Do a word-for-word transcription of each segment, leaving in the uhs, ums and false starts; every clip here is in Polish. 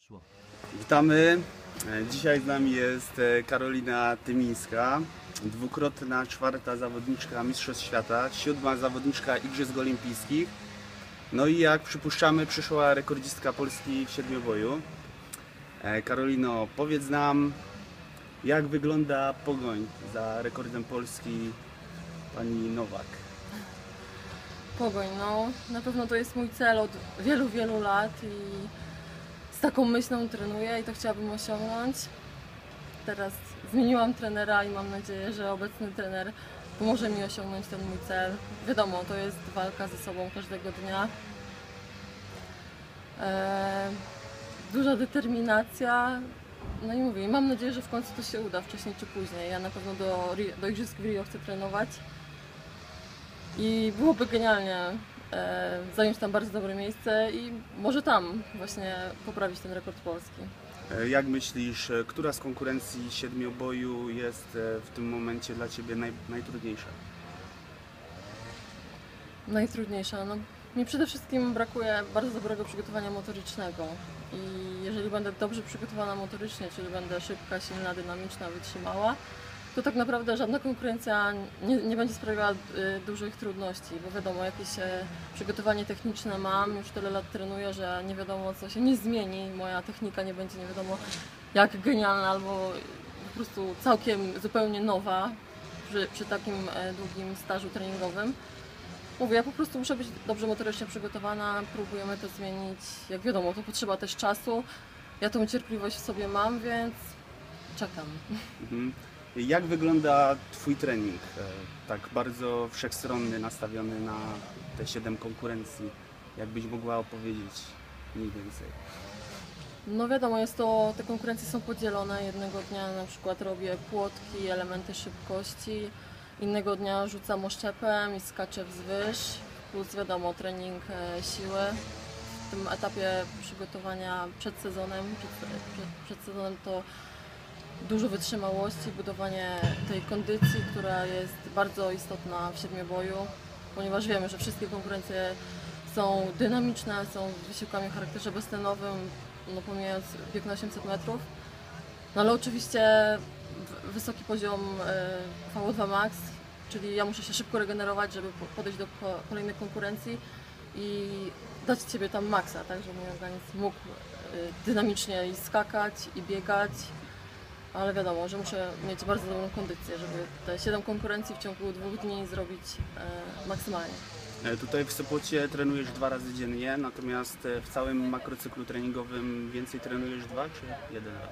Witamy. Dzisiaj z nami jest Karolina Tymińska, dwukrotna czwarta zawodniczka Mistrzostw Świata, siódma zawodniczka Igrzysk Olimpijskich. No i jak przypuszczamy, przyszła rekordzistka Polski w siedmioboju. Karolino, powiedz nam, jak wygląda pogoń za rekordem Polski pani Nowak? Pogoń, no na pewno to jest mój cel od wielu, wielu lat i z taką myślą trenuję i to chciałabym osiągnąć. Teraz zmieniłam trenera i mam nadzieję, że obecny trener pomoże mi osiągnąć ten mój cel. Wiadomo, to jest walka ze sobą każdego dnia. Eee, duża determinacja. No i mówię, mam nadzieję, że w końcu to się uda, wcześniej czy później. Ja na pewno do, do Igrzysk w Rio chcę trenować. I byłoby genialnie e, zająć tam bardzo dobre miejsce i może tam właśnie poprawić ten rekord Polski. Jak myślisz, która z konkurencji siedmioboju jest w tym momencie dla Ciebie naj, najtrudniejsza? Najtrudniejsza? No, mi przede wszystkim brakuje bardzo dobrego przygotowania motorycznego i jeżeli będę dobrze przygotowana motorycznie, czyli będę szybka, silna, dynamiczna, wytrzymała, to tak naprawdę żadna konkurencja nie, nie będzie sprawiała y, dużych trudności, bo wiadomo, jakieś e, przygotowanie techniczne mam, już tyle lat trenuję, że nie wiadomo co się nie zmieni, moja technika nie będzie nie wiadomo jak genialna albo po prostu całkiem zupełnie nowa przy, przy takim e, długim stażu treningowym. Mówię, ja po prostu muszę być dobrze motorycznie przygotowana, próbujemy to zmienić, jak wiadomo, to potrzeba też czasu, ja tą cierpliwość w sobie mam, więc czekam. Mhm. Jak wygląda Twój trening? Tak bardzo wszechstronny, nastawiony na te siedem konkurencji. Jakbyś mogła opowiedzieć mniej więcej? No wiadomo, jest to, te konkurencje są podzielone. Jednego dnia na przykład robię płotki, elementy szybkości, innego dnia rzucam oszczepem i skaczę wzwyż, plus wiadomo trening e, siły. W tym etapie przygotowania przed sezonem, przed, przed, przed sezonem to dużo wytrzymałości, budowanie tej kondycji, która jest bardzo istotna w siedmioboju, ponieważ wiemy, że wszystkie konkurencje są dynamiczne, są wysiłkami o charakterze beztlenowym, no pomijając bieg na osiemset metrów. No ale oczywiście wysoki poziom V O dwa max, czyli ja muszę się szybko regenerować, żeby podejść do kolejnej konkurencji i dać z siebie tam maksa, tak, żeby mój organizm mógł dynamicznie i skakać i biegać. Ale wiadomo, że muszę mieć bardzo dobrą kondycję, żeby te siedem konkurencji w ciągu dwóch dni zrobić e, maksymalnie. Tutaj w Sopocie trenujesz dwa razy dziennie, natomiast w całym makrocyklu treningowym więcej trenujesz dwa czy jeden raz?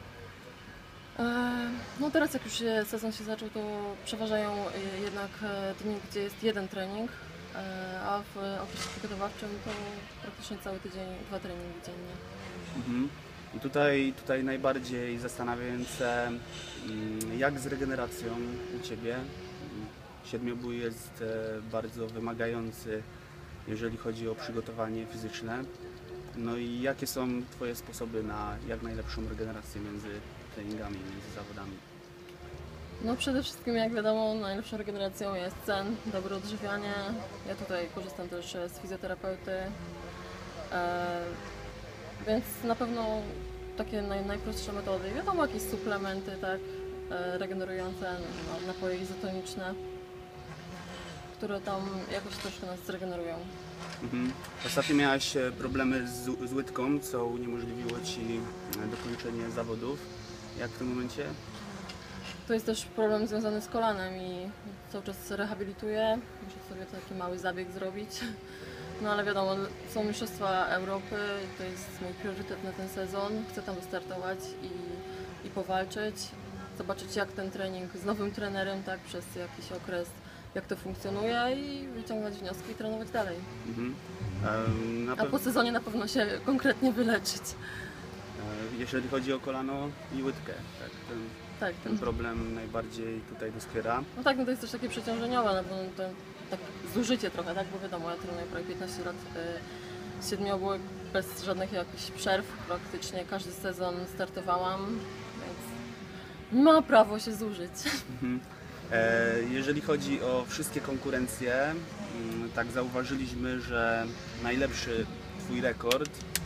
E, no teraz jak już się, sezon się zaczął, to przeważają jednak dni, gdzie jest jeden trening, e, a w okresie przygotowawczym to praktycznie cały tydzień, dwa treningi dziennie. Mhm. I tutaj, tutaj najbardziej zastanawiające, jak z regeneracją u Ciebie. Siedmiobój jest bardzo wymagający, jeżeli chodzi o przygotowanie fizyczne. No i jakie są Twoje sposoby na jak najlepszą regenerację między treningami, między zawodami? No przede wszystkim, jak wiadomo, najlepszą regeneracją jest sen, dobre odżywianie. Ja tutaj korzystam też z fizjoterapeuty. E Więc na pewno takie naj, najprostsze metody. Wiadomo, jakieś suplementy, tak, e, regenerujące, no, napoje izotoniczne, które tam jakoś troszkę nas zregenerują. Mhm. Ostatnio miałaś problemy z, z łydką, co uniemożliwiło Ci dokończenie zawodów. Jak w tym momencie? To jest też problem związany z kolanem i cały czas rehabilituję. Muszę sobie taki mały zabieg zrobić. No ale wiadomo, są mistrzostwa Europy, to jest mój priorytet na ten sezon. Chcę tam wystartować i, i powalczyć, zobaczyć jak ten trening z nowym trenerem, tak, przez jakiś okres, jak to funkcjonuje i wyciągnąć wnioski i trenować dalej. Mhm. A po sezonie na pewno się konkretnie wyleczyć. Jeżeli chodzi o kolano i łydkę, tak, ten, tak, ten... ten problem najbardziej tutaj doskwiera. No tak, no to jest też takie przeciążeniowe, no bo to tak zużycie trochę, tak, bo wiadomo, ja trenuję prawie piętnaście lat y, siedmiobój bez żadnych jakichś przerw, praktycznie każdy sezon startowałam, więc ma prawo się zużyć. Mhm. E, jeżeli chodzi o wszystkie konkurencje, m, tak zauważyliśmy, że najlepszy Twój rekord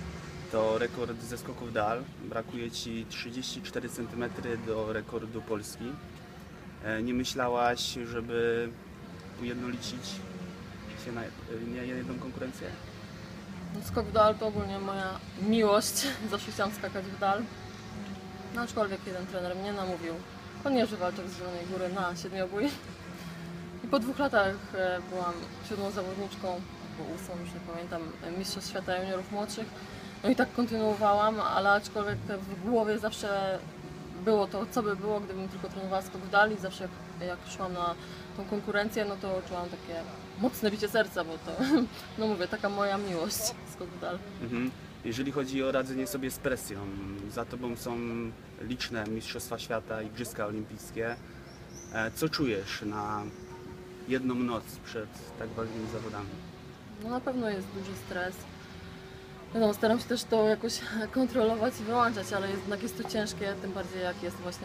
to rekord ze skoków dal. Brakuje Ci trzydzieści cztery centymetry do rekordu Polski. E, Nie myślałaś, żeby ujednolicić się na nie jedną konkurencję? No, skok w dal to ogólnie moja miłość. Zawsze chciałam skakać w dal. No, aczkolwiek jeden trener mnie namówił. On nie walczył z Zielonej Góry na siedmiobój. I po dwóch latach e, byłam siódmą zawodniczką, bo ósmą, już nie pamiętam, mistrzostw świata juniorów młodszych. No i tak kontynuowałam, ale aczkolwiek w głowie zawsze było to, co by było, gdybym tylko trenowała skok w dal i zawsze jak, jak szłam na tą konkurencję, no to czułam takie mocne bicie serca, bo to, no mówię, taka moja miłość, skok w dal. Mhm. Jeżeli chodzi o radzenie sobie z presją, za Tobą są liczne Mistrzostwa Świata, Igrzyska Olimpijskie. E, Co czujesz na jedną noc przed tak ważnymi zawodami? No na pewno jest duży stres. No, staram się też to jakoś kontrolować i wyłączać, ale jednak jest to ciężkie, tym bardziej jak jest właśnie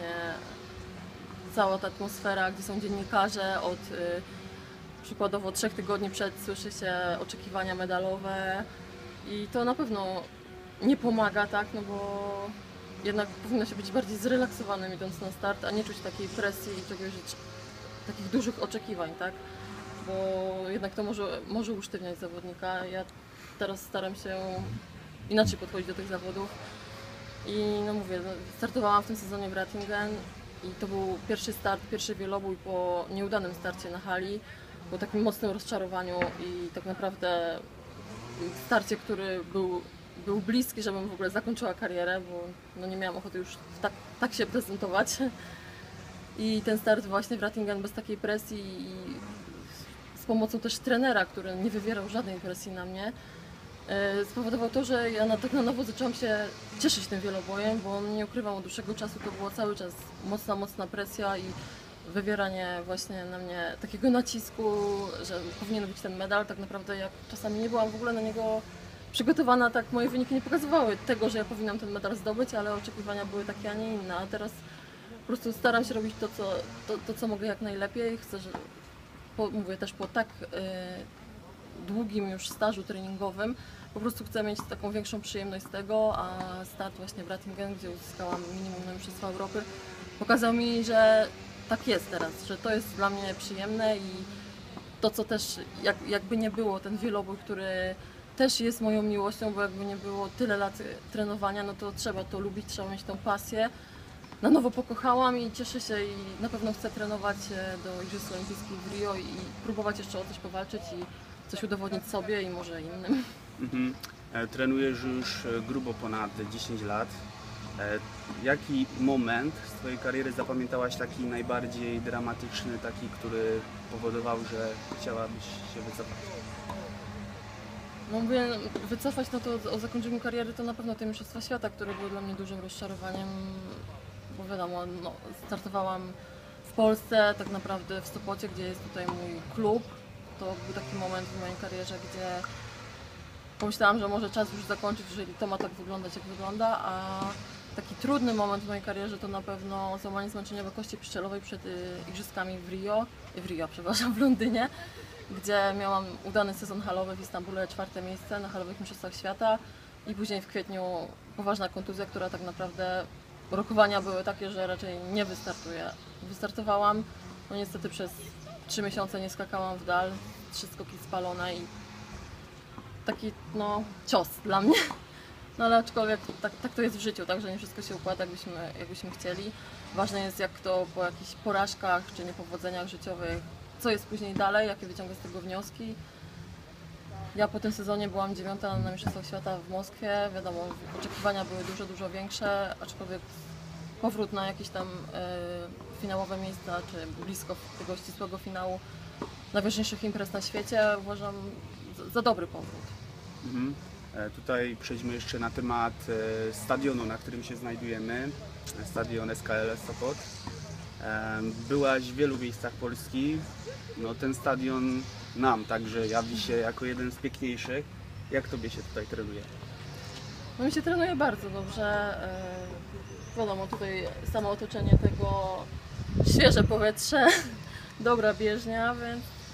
cała ta atmosfera, gdzie są dziennikarze od y, przykładowo trzech tygodni przed słyszy się oczekiwania medalowe i to na pewno nie pomaga, tak, no bo jednak powinno się być bardziej zrelaksowanym idąc na start, a nie czuć takiej presji i czegoś, takich dużych oczekiwań, tak, bo jednak to może, może usztywniać zawodnika. Ja teraz staram się inaczej podchodzić do tych zawodów i no mówię, no, startowałam w tym sezonie w Ratingen i to był pierwszy start, pierwszy wielobój po nieudanym starcie na hali, po takim mocnym rozczarowaniu i tak naprawdę starcie, który był, był bliski, żebym w ogóle zakończyła karierę, bo no, nie miałam ochoty już tak, tak się prezentować. I ten start właśnie w Ratingen bez takiej presji i z pomocą też trenera, który nie wywierał żadnej presji na mnie, spowodował to, że ja na, tak na nowo zaczęłam się cieszyć tym wielobojem, bo on nie ukrywał od dłuższego czasu, to była cały czas mocna, mocna presja i wywieranie właśnie na mnie takiego nacisku, że powinien być ten medal. Tak naprawdę jak czasami nie byłam w ogóle na niego przygotowana, tak moje wyniki nie pokazywały tego, że ja powinnam ten medal zdobyć, ale oczekiwania były takie, a nie inne. A teraz po prostu staram się robić to, co, to, to, co mogę jak najlepiej. Chcę, że, po, mówię też po tak y, długim już stażu treningowym, po prostu chcę mieć taką większą przyjemność z tego, a start właśnie w Ratingen, gdzie uzyskałam minimum na Mistrzostwa Europy, pokazał mi, że tak jest teraz, że to jest dla mnie przyjemne i to, co też jak, jakby nie było, ten wielobój, który też jest moją miłością, bo jakby nie było tyle lat trenowania, no to trzeba to lubić, trzeba mieć tą pasję. Na nowo pokochałam i cieszę się i na pewno chcę trenować do Igrzysk Olimpijskich w Rio i próbować jeszcze o coś powalczyć i coś udowodnić sobie i może innym. Mhm. E, Trenujesz już grubo ponad dziesięć lat. E, Jaki moment z Twojej kariery zapamiętałaś taki najbardziej dramatyczny, taki, który powodował, że chciałabyś się wycofać? No mówię, wycofać, no to o zakończeniu kariery to na pewno te Mistrzostwa Świata, które były dla mnie dużym rozczarowaniem, bo wiadomo, no, startowałam w Polsce, tak naprawdę w Sopocie, gdzie jest tutaj mój klub. To był taki moment w mojej karierze, gdzie pomyślałam, że może czas już zakończyć, jeżeli to ma tak wyglądać, jak wygląda, a taki trudny moment w mojej karierze to na pewno złamanie zmęczeniowe kości pszczelowej przed y, Igrzyskami w Rio, w Rio, przepraszam, w Londynie, gdzie miałam udany sezon halowy w Istambule, czwarte miejsce na halowych Mistrzostwach Świata i później w kwietniu poważna kontuzja, która tak naprawdę rokowania były takie, że raczej nie wystartuję. Wystartowałam, no niestety przez trzy miesiące nie skakałam w dal, trzy skoki spalone i taki no cios dla mnie. No ale aczkolwiek tak, tak to jest w życiu, tak, że nie wszystko się układa jakbyśmy, jakbyśmy chcieli. Ważne jest jak to po jakichś porażkach czy niepowodzeniach życiowych, co jest później dalej, jakie wyciągę z tego wnioski. Ja po tym sezonie byłam dziewiąta na Mistrzostwach Świata w Moskwie, wiadomo, oczekiwania były dużo, dużo większe, aczkolwiek powrót na jakieś tam y, finałowe miejsca, czy blisko tego ścisłego finału najważniejszych imprez na świecie uważam za, za dobry powrót. Mhm. E, Tutaj przejdźmy jeszcze na temat e, stadionu, na którym się znajdujemy, stadion S K L Sopot. E, Byłaś w wielu miejscach Polski, no, ten stadion nam także jawi się jako jeden z piękniejszych. Jak Tobie się tutaj trenuje? No mi się trenuje bardzo dobrze. Yy, wiadomo, tutaj samo otoczenie tego, świeże powietrze, dobra bieżnia, więc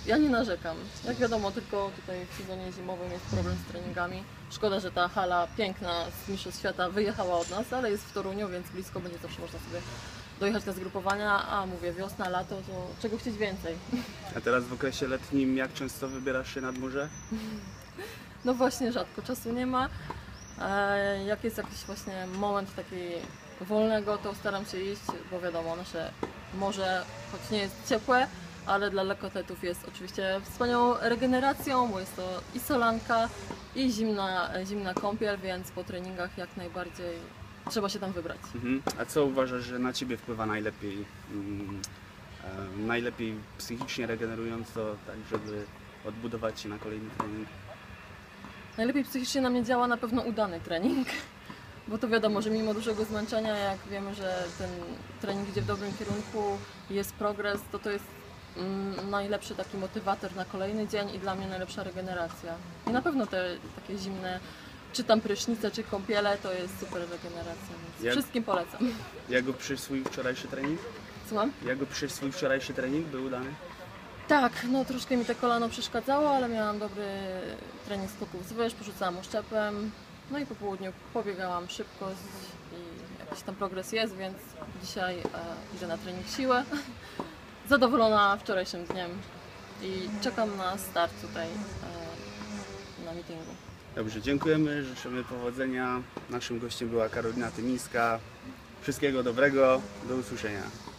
ja nie narzekam. Jak wiadomo, tylko tutaj w sezonie zimowym jest problem z treningami. Szkoda, że ta hala piękna z Mistrzostw Świata wyjechała od nas, ale jest w Toruniu, więc blisko będzie, zawsze można sobie dojechać na zgrupowania, a mówię, wiosna, lato, to czego chcieć więcej. A teraz w okresie letnim jak często wybierasz się nad morze? No właśnie, rzadko czasu nie ma. E, jak jest jakiś właśnie moment taki wolnego, to staram się iść, bo wiadomo, nasze morze, choć nie jest ciepłe, ale dla lekkoatletów jest oczywiście wspaniałą regeneracją, bo jest to i solanka, i zimna, zimna kąpiel, więc po treningach jak najbardziej trzeba się tam wybrać. Mhm. A co uważasz, że na Ciebie wpływa najlepiej, mm, e, najlepiej psychicznie regenerująco, tak żeby odbudować się na kolejny trening? Najlepiej psychicznie na mnie działa na pewno udany trening, bo to wiadomo, że mimo dużego zmęczenia, jak wiemy, że ten trening idzie w dobrym kierunku, jest progres, to to jest mm, najlepszy taki motywator na kolejny dzień i dla mnie najlepsza regeneracja. I na pewno te takie zimne, czy tam prysznice, czy kąpiele, to jest super regeneracja, więc Jak- wszystkim polecam. Jak opiszesz swój wczorajszy trening? Słucham? Jak opiszesz swój wczorajszy trening? Był udany? Tak, no troszkę mi te kolano przeszkadzało, ale miałam dobry trening skoków z wyż, porzucałam oszczepem, no i po południu pobiegałam szybkość i jakiś tam progres jest, więc dzisiaj e, idę na trening siłę. Zadowolona wczorajszym dniem i czekam na start tutaj e, na meetingu. Dobrze, dziękujemy, życzymy powodzenia. Naszym gościem była Karolina Tymińska. Wszystkiego dobrego, do usłyszenia.